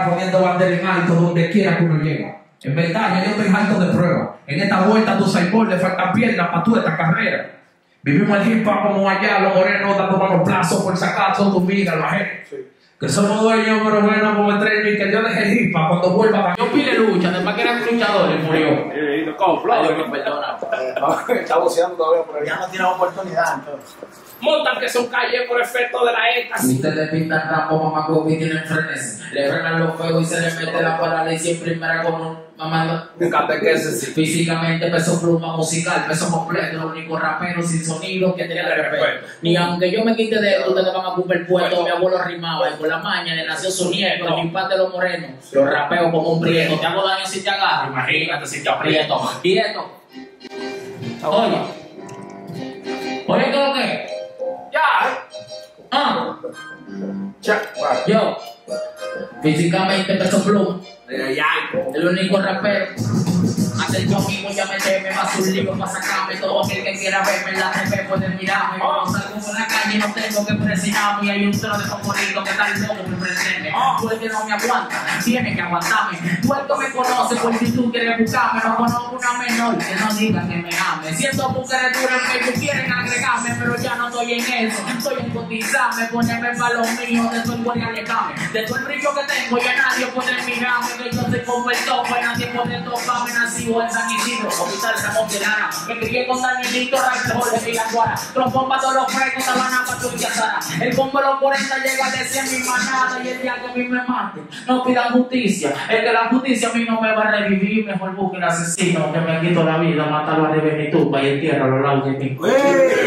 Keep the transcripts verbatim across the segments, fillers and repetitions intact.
poniendo bandera en alto donde quiera que uno llega. En verdad, ya yo estoy harto de pruebas. En esta vuelta a tu Saibol le faltan piernas para tú esta carrera. Vivimos el hip hop como allá, los morenos dando malos plazos por sacar todo tu vida, la gente. Sí. Que somos dueños, pero bueno, como el tren y que yo dejé el hip hop cuando vuelva. Yo pile lucha, después que eran luchadores, murió. Eh, no, ¿cómo? Ay, Dios me perdona. Está boceando todavía por ahí. Ya no tiene oportunidad, entonces. Montan que son calles por efecto de la éxtasis. Ustedes pintan rampo, mamá, como y tienen frenes. Le frenan los fuegos y se le mete la parálisis en primera con un mamá. Fíjate que ese sí. Físicamente, peso pluma musical, peso completo, los únicos raperos sin sonido que tiene respeto. Ni aunque yo me quite de esto, ustedes van a ocupar el puesto. Mi abuelo rimaba y por la maña le nació su nieto. Mi padre de los morenos, los rapeo como un prieto. Te hago daño si te agarro, imagínate si te aprieto. Y esto, oye, oye, ¿qué es lo que? Ya. Ah. Ya. Yo, físicamente peso pluma, el único rapero. Hacer yo mismo ya me teme, más un libro para sacarme. Todo aquel que quiera verme en la T V puede mirarme. Cuando salgo por la calle no tengo que presionarme. Y hay un trono de favorito que tal loco me pretende. Tú el que no me aguanta, tiene que aguantarme. Tú el que me conoce por si tú quieres buscarme. No conozco una menor que no diga que me ame. Siento mujeres duras en Facebook quieren agregarme, pero ya no estoy en eso. Estoy en cotizarme, ponerme para los míos. De todo el voy a alejarme. De todo el brillo que tengo ya nadie puede mirarme. Que yo soy como el tope, nadie puede toparme. Nací en San Isidro, hospital Ramón de Lara. Me crié con Danielito, Raiford de Villaguara. Trompón para todos los frescos, Sabana para tu Sara. El combo de los cuarenta llega de cien mi manada. Y el día que a mí me maten, no pidan justicia. El que la justicia a mí no me va a revivir. Mejor busque el asesino que me quito la vida. Matarlo a de mi tumba y entierra a los lados de mi cuerpo.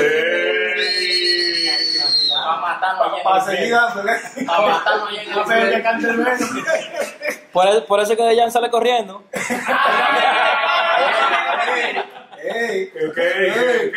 Va a matarnos para seguir dándole. Va a matarnos en el Por, por eso que de Jan sale corriendo. Ey, ok, ok,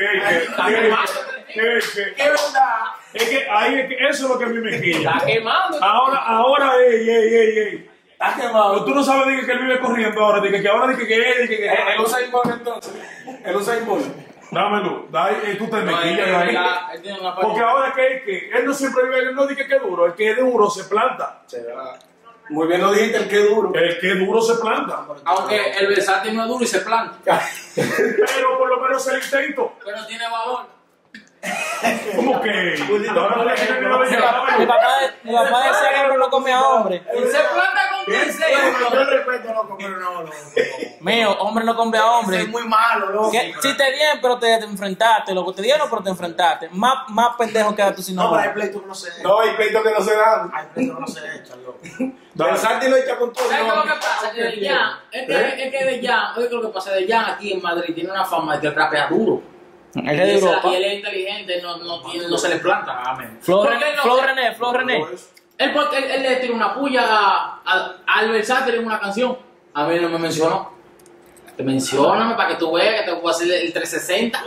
¿qué verdad? Es que ahí es que eso es lo que a mí me quilla. Está quemando. Ahora, ahora, ey, ey, ey, ey. Está quemado. Tú no sabes dije, que él vive corriendo ahora, dije, que ahora dije, que él, dije, que el Usain Bolt entonces. El Usain Bolt. Dámelo, dale, tú te me No, quillas él- ahí. él- él tiene una Porque ahora que, que él no siempre vive, él no dice que es duro, el que es duro se planta. Muy bien lo dijiste, el que duro. El que es duro se planta. Aunque el versátil no es duro y se planta. Pero por lo menos el intento. Pero tiene valor. ¿Cómo que? Ahora le dije que no le Mi llegaba. papá, mi papá decía que hombre no come a hombre. Y se planta con quince Yo euros. respeto, loco, pero no, no. Mío, hombre no come a hombre. Es muy malo, loco. Que, si te dieron, pero te, te enfrentaste, loco. Te dieron, pero te enfrentaste. Más, más pendejo que tú si no. No, pero hay pleitos que no se echan. No, hay pleitos que no se dan. Hay pleitos que no se echan, loco. Pensarte lo echa con todo. ¿Sabes qué es lo que pasa? Que de Jan, es que, es que de Jan, oye, que lo que pasa de Jan aquí en Madrid tiene una fama de que rapea duro. Él es de Y esa- Europa. Y él es inteligente, no, no, tiene- no se le planta. Amén. Flor ¿Por qué René, no? Flor René, Flor René. Él, porque él, él le tira una puya a, a, al versátil en una canción. A mí no me mencionó. Te mencióname para que tú veas que te voy a hacer el trescientos sesenta.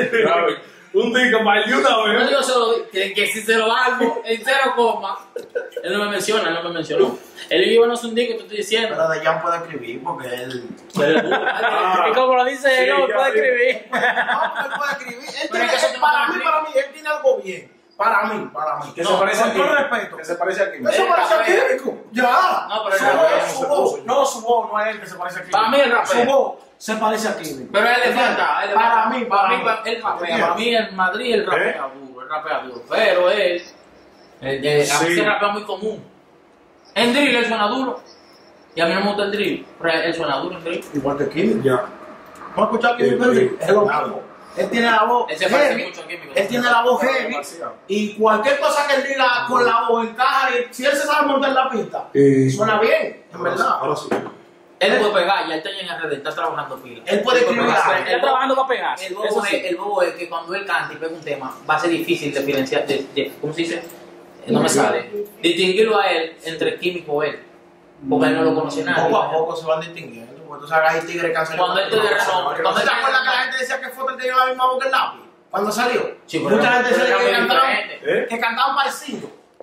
Un día para el de una No vez. digo solo, que, que si se lo hago en cero coma. Él no me menciona, él no me mencionó. Él iba a no un disco, te estoy diciendo. Pero de Jan puede escribir porque él. Pero tú, Y como lo dice él, Sí, no ya puede vi. escribir. No, él puede escribir. Él Pero tiene, es que eso él- te para no mí, te para mí, él tiene algo bien. Para mí, para mí. Que No, se parece con a todo ti. respeto. Que se parece aquí. Eso parece a Químico. Ya. No, pero él Su rapea, voz, no su se voz. puso. No, su voz, no es él que se parece a Químico. Para mí él rapea. Su voz se parece a Químico. Pero a él le falta. a él le Para falta. mí, para para mí, mí. pa- él rapea. Para mí en Madrid él rapea duro, él rapea duro. Pero él, él, él a mí Sí. se rapea muy común. En drill él suena duro. Y a mí no me gusta el drill, pero él suena duro en drill. Igual que Químico. Ya. ¿No has escuchado a Químico? Sí, sí. Es lo mismo. Él tiene la voz Él se parece heavy. mucho a Químico. Él tiene la voz heavy. Y cualquier cosa que él diga con la voz encaja. Y si él se sabe montar la pista, Eh, suena bien, en verdad. Ahora sí. Él puede pegar, ya él está en R D, está trabajando pila. Él puede escribir pegar. algo. Está trabajando para pegar. El Eso bobo, sí. es, el bobo es que cuando él canta y pega un tema, va a ser difícil diferenciar, de, de- ¿cómo se dice? No me sale. Distinguirlo a él entre Químico y él. Porque él no lo conoce nadie. Poco a poco se van distinguiendo. Porque tú sabes, hay tigres que hacen. Cuando él te de renombre, cuando ¿No él te te- acuerdas que la gente decía que Fotel tenía la misma voz que el lápiz? Cuando salió. Sí, pero Mucha era- gente pero decía era que muy cantaban, diferente. que cantaban parecido.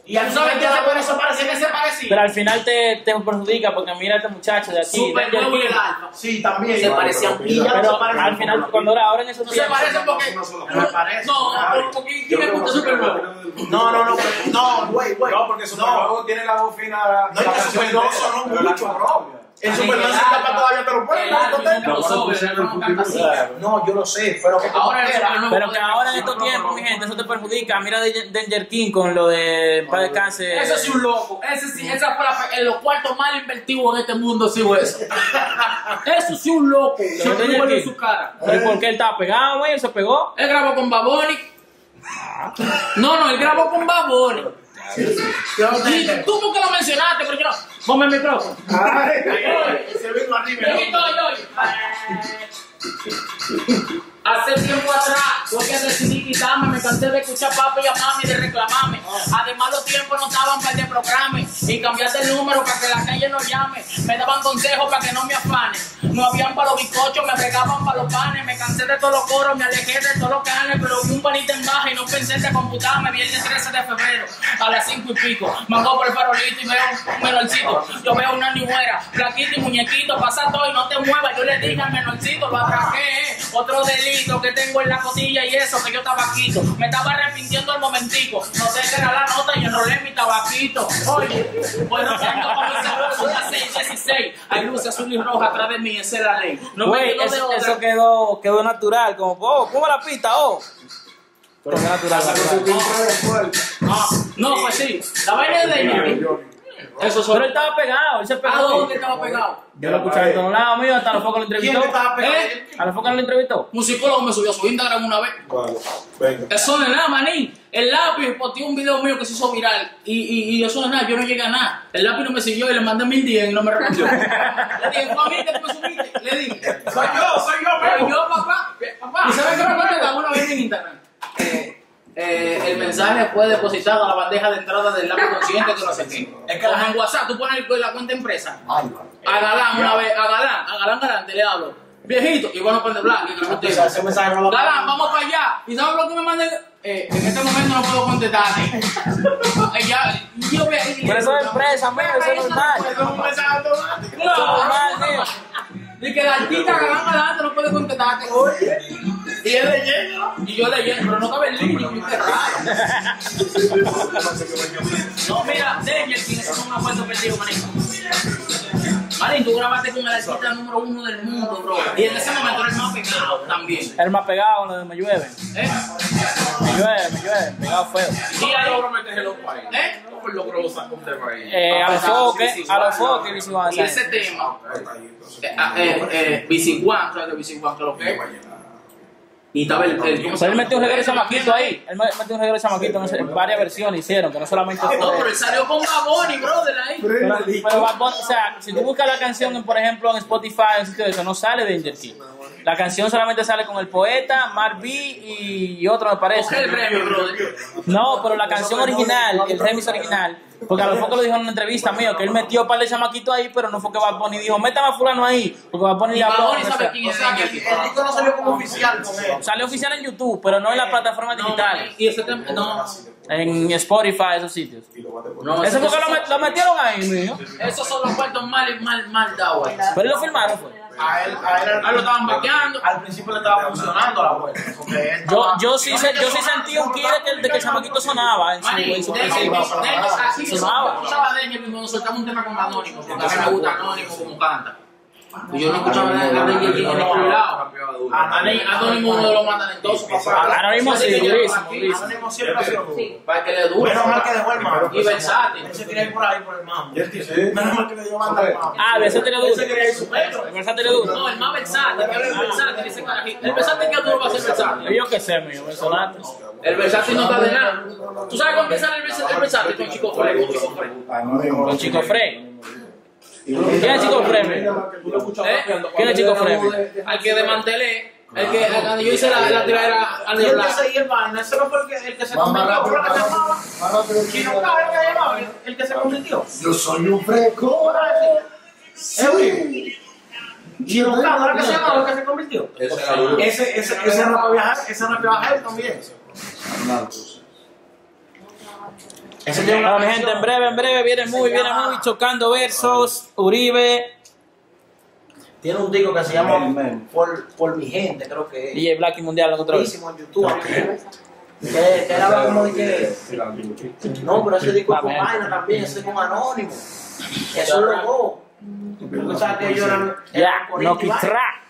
Y al ¿Tú sabes final qué ya se por eso parecía que se parecía. Pero al final te, te perjudica porque mira a este muchacho de aquí. Super Danger nuevo y King. el alfa. Sí, también. Se parecían Y ya no pero se parecen. al final, cuando era ahora en esos No se tiempos. parecen porque. No me parece. No, porque ¿quién le gusta Super Nuevo? No, no, no, no, güey, güey. No, porque Supernuevo tiene la voz fina. No, es que Supernuevo sonó mucho, bro. El El Superman se alfa, escapa todavía, pero bueno, el no, alfa, no te- no, no, No, yo lo sé, pero que Ahora como quiera. Pero que ahora en estos tiempos, mi gente, eso te perjudica. Mira de Danger King con lo de para descanse. Ese sí un loco. Ese sí, esa fue la, en los cuartos más invertidos en este mundo, sí, güey. Eso sí un loco. Se Danger tuvo en King. su cara. ¿Pero y por qué él estaba pegado, güey? ¿Él se pegó? Él grabó con Baboni. No, no, él grabó con Baboni. Y tú porque lo mencionaste, pero yo no. Ponme el micrófono. Se vino arriba. Aquí estoy, oye. Hace tiempo atrás, porque decidí quitarme, me cansé de escuchar papi y a mami de reclamarme. Además, los tiempos no estaban para el de programas. Y cambiaste el número para que la calle no llame. Me daban consejos para que no me afane. No habían para los bizcochos, me bregaban para los panes. Me cansé de todos los coros, me alejé de todos los canes. Pero vi un panita en baja y no pensé en computarme. Viernes trece de febrero, a las cinco y pico. Mango por el farolito y veo un menorcito. Yo veo una niñera, flaquito y muñequito. Pasa todo y no te muevas. Yo le dije al menorcito, lo atraqué. Otro delito que tengo en la costilla y eso que yo tabaquito. Me estaba arrepintiendo al momentico. No sé qué era la nota y enrolé mi tabaquito. Oye, voy rodeando con mi sabroso a seis dieciséis. Hay luces azul y roja atrás de mí, esa es la ley. No me Güey, quedo de eso, otra. eso quedó, quedó natural. Como, oh, ¿cómo la pista? Oh. Pero qué natural, natural. Ah, no, pues sí. La vaina es de ella. Eso Pero solo. él estaba pegado, él se pegó. ¿A dónde estaba pegado? Yo lo escuché en todos lados, mío, hasta los focos lo ¿Quién entrevistó. te estaba pegando? ¿Eh? A los focos lo entrevistó. Un psicólogo me subió a su Instagram una vez. Eso no es nada, manín. El lápiz posteó un video mío que se hizo viral. Y, y, y eso no es nada, yo no llegué a nada. El lápiz no me siguió y le mandé mil diez y no me respondió. Le dije, fue a mí que tú me subiste. Le dije, Soy yo, soy yo, pero pero yo, papá. papá. ¿Y sabes qué me contestó una vez en Instagram? Eh, eh, el mensaje fue depositado a la bandeja de entrada del lápiz consciente que no sé qué. Es que en WhatsApp tú pones la cuenta empresa. A Galán una vez, a Galán, a Galán Galante le hablo. Viejito, y bueno, prende blanco. Y que ese mensaje no lo Galán, vamos para allá. ¿Y sabes lo que me mandé? Eh, en este momento no puedo contestarte. Eh, ya, yo ve- Pero eso es empresa, mío, eso es normal. es un mensaje automático. Eso es normal, mío. Y que la artista Galán Galante no puede contestarte. Oye. Y él leyendo. Y yo leyendo, pero no cabe el link, y qué raro. No, mira, Danger King, eso es una fuente perdido, manito. Marín, tú grabaste con el artista número uno del mundo, bro. Y en ese momento eres más pegado también. El más pegado, lo de me llueve. ¿Eh? Me llueve, me llueve, pegado feo. Y ahí, ¿eh? Eh, a los foques, a los foques, Bici One. Y ese tema, eh, eh, eh, Bici One, ¿sabes qué Bici One? ¿Qué es lo que es? Y estaba el, el ¿cómo se Pues él llama? metió un regalo de chamaquito ahí. Él metió un regalo de chamaquito, no sé, varias versiones hicieron, que no solamente No, pero fue. él salió con Baboni, brother, ahí. Pero, pero Bad Bunny, o sea, si tú buscas la canción, por ejemplo, en Spotify, en sitio de eso, no sale Danger King. La canción solamente sale con el poeta, Mar B y otro, me Coge parece. el premio, brother. No, pero la canción original, el remix original, porque a los focos lo dijo en una entrevista mío, que él metió un par de chamaquitos ahí, pero no fue que Bad Bunny dijo, métame a fulano ahí, porque Bad Bunny Y le habló. Baboni sabe quién O es sea, que Danger el King. disco no salió como oficial con él. Salió oficial en YouTube, pero no en las plataformas digitales, Y ese tema, no. en Spotify, esos sitios. No, Eso eso, fue que lo, met- lo metieron ahí, mío. esos son los cuartos mal, mal, mal dados ahí. Pero lo filmaron, fue. A él, a él, Ah, lo estaban vaqueando. Al principio le estaba funcionando la vuelta. Porque él Yo, estaba- yo sí, se- yo sí sentí un kid de que, de que el chamaquito sonaba en su, Maní, en su Danger principio. King, Danger- así que Sonaba. escuchaba a Danger King cuando soltamos un tema con Anónimo, porque a mí me gusta Anónimo como canta. Y yo no escuchaba a Danger King en ningún lado. Anónimo Anónimo es uno de los más talentosos, papá. Anónimo sí, durísimo, durísimo. Anónimo siempre ha sido duro. Para que le dure. Menos mal que dejó el mambo. Y versátil. Él se quería ir por ahí por el mambo. Menos mal que le dio banda al mambo. Ah, de ese tiene Él duro. se quería ir su petro. El versátil es duro. No, el más versátil, el versátil, ese carajito. El versátil que duro va a ser versátil. Yo qué sé, mío, venezolano. El versátil no está de nada. ¿Tú sabes cómo empieza el versátil, el versátil con Chico Frey? Con Chico Frey. Con Chico Frey. ¿Quién es Chico Frey, mío? ¿Eh? ¿Quién es Chico Frey, mío? Al que desmantelé. El que, cuando yo hice la, la tiradera al Y de el que Black. se el vaina, ese no fue el que, el que se convirtió, ¿cómo era que se llamaba? Chino Cabo era el que llamaba, el- el que se convirtió. Yo soy un fresco. Sí. Chino Cabo era el que se llamaba, el que se convirtió. Ese, ese, ese no para viajar, ese no para viajar también. Ese tiene una Bueno, mi gente, canción. en breve, en breve, viene Se muy, viene llama- muy, Chocando Versos, Uribe, Tiene un disco que se llama Por, por mi gente, creo que es. D J Black y Mundial, lo otra vez. Buenísimo en YouTube. Que, que él habla como de que. No, pero ese disco es con vaina también, ese es con Anónimo. Eso es lo dos. Porque sabes que ellos eran. Ya, eran Noki corrientes y vaina. Track.